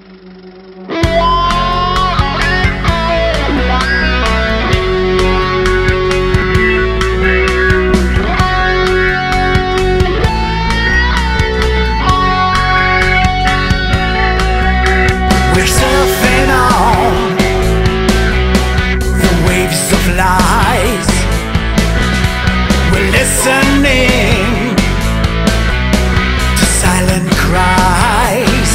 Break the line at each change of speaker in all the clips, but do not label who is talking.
Listening to silent cries,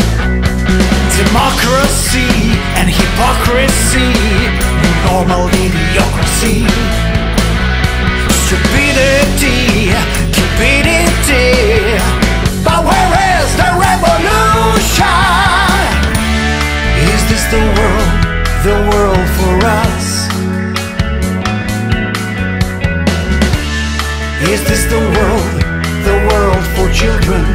democracy and hypocrisy, normal idiocracy, stupidity, cupidity. But where is the revolution? Is this the world for us? Is this the world for children?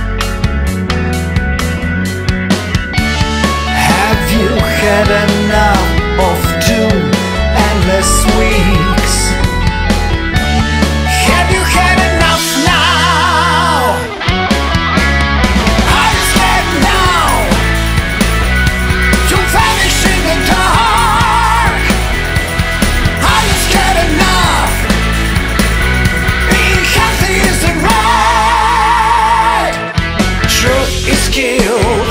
Have you had enough of 2 endless weeks? Have you had enough now? Are you scared now to vanish in the dark? Are you scared enough? Isn't right. Truth is killed